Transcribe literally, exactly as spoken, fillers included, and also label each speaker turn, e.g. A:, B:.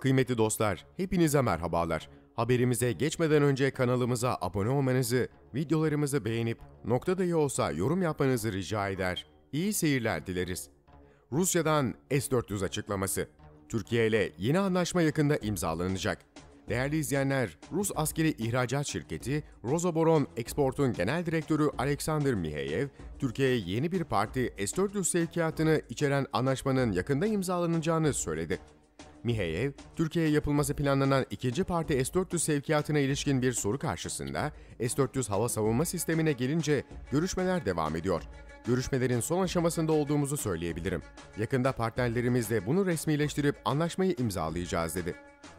A: Kıymetli dostlar, hepinize merhabalar. Haberimize geçmeden önce kanalımıza abone olmanızı, videolarımızı beğenip nokta dahi olsa yorum yapmanızı rica eder. İyi seyirler dileriz. Rusya'dan S dört yüz açıklaması. Türkiye ile yeni anlaşma yakında imzalanacak. Değerli izleyenler, Rus askeri ihracat şirketi Rosoboron Export'un genel direktörü Alexander Miheyev, Türkiye'ye yeni bir parti S dört yüz sevkiyatını içeren anlaşmanın yakında imzalanacağını söyledi. Miheyev, Türkiye'ye yapılması planlanan ikinci parti S dört yüz sevkiyatına ilişkin bir soru karşısında S dört yüz hava savunma sistemine gelince görüşmeler devam ediyor. Görüşmelerin son aşamasında olduğumuzu söyleyebilirim. Yakında partnerlerimizle bunu resmileştirip anlaşmayı imzalayacağız dedi.